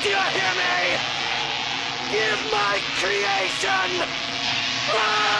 Do you hear me? Give my creation! Ah!